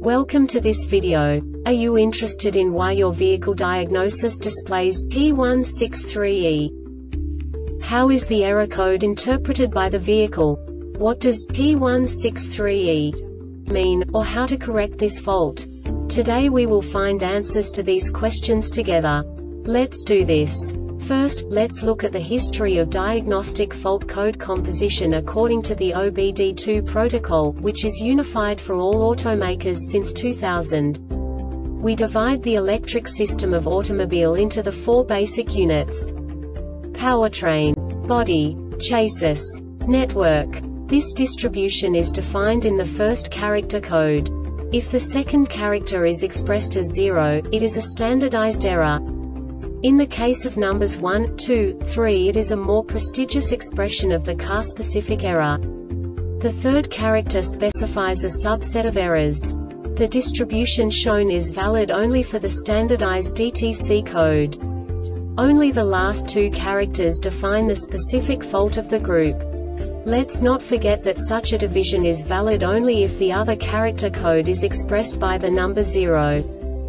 Welcome to this video. Are you interested in why your vehicle diagnosis displays P163E? How is the error code interpreted by the vehicle? What does P163E mean, or how to correct this fault? Today we will find answers to these questions together. Let's do this. First, let's look at the history of diagnostic fault code composition according to the OBD2 protocol, which is unified for all automakers since 2000. We divide the electric system of automobile into the four basic units: powertrain, body, chassis, network. This distribution is defined in the first character code. If the second character is expressed as 0, it is a standardized error. In the case of numbers 1, 2, 3, it is a more prestigious expression of the car-specific error. The third character specifies a subset of errors. The distribution shown is valid only for the standardized DTC code. Only the last two characters define the specific fault of the group. Let's not forget that such a division is valid only if the other character code is expressed by the number 0.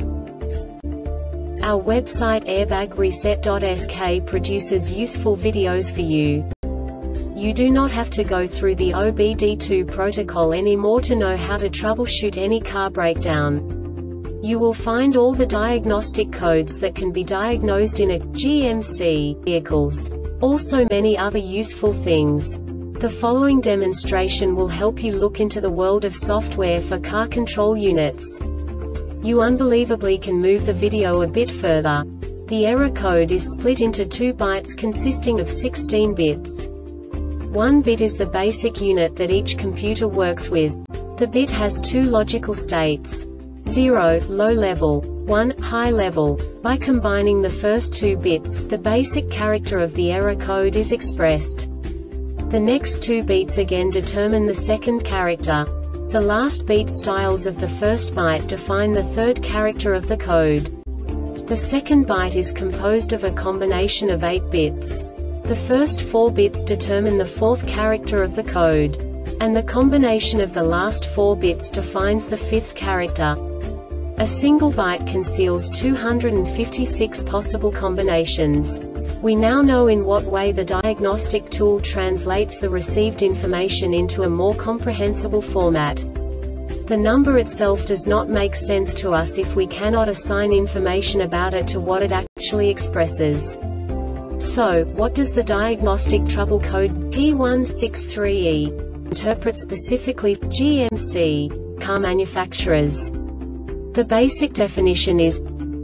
Our website airbagreset.sk produces useful videos for you. You do not have to go through the OBD2 protocol anymore to know how to troubleshoot any car breakdown. You will find all the diagnostic codes that can be diagnosed in a GMC vehicles. Also many other useful things. The following demonstration will help you look into the world of software for car control units. You unbelievably can move the video a bit further. The error code is split into 2 bytes consisting of 16 bits. 1 bit is the basic unit that each computer works with. The bit has 2 logical states: 0, low level, 1, high level. By combining the first 2 bits, the basic character of the error code is expressed. The next 2 beats again determine the second character. The last beat styles of the first byte define the third character of the code. The second byte is composed of a combination of 8 bits. The first 4 bits determine the fourth character of the code. And the combination of the last 4 bits defines the fifth character. A single byte conceals 256 possible combinations. We now know in what way the diagnostic tool translates the received information into a more comprehensible format. The number itself does not make sense to us if we cannot assign information about it to what it actually expresses. So, what does the diagnostic trouble code P163E interpret specifically for GMC car manufacturers? The basic definition is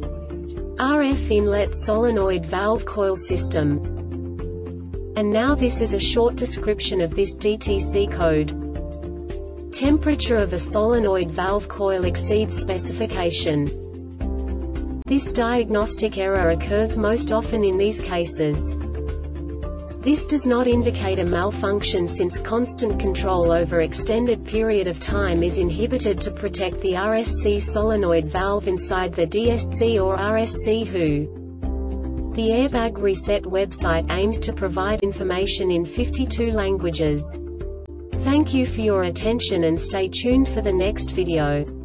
RF inlet solenoid valve coil system. And now this is a short description of this DTC code. Temperature of a solenoid valve coil exceeds specification. This diagnostic error occurs most often in these cases. This does not indicate a malfunction since constant control over extended period of time is inhibited to protect the RSC solenoid valve inside the DSC or RSC HU. The Airbag Reset website aims to provide information in 52 languages. Thank you for your attention and stay tuned for the next video.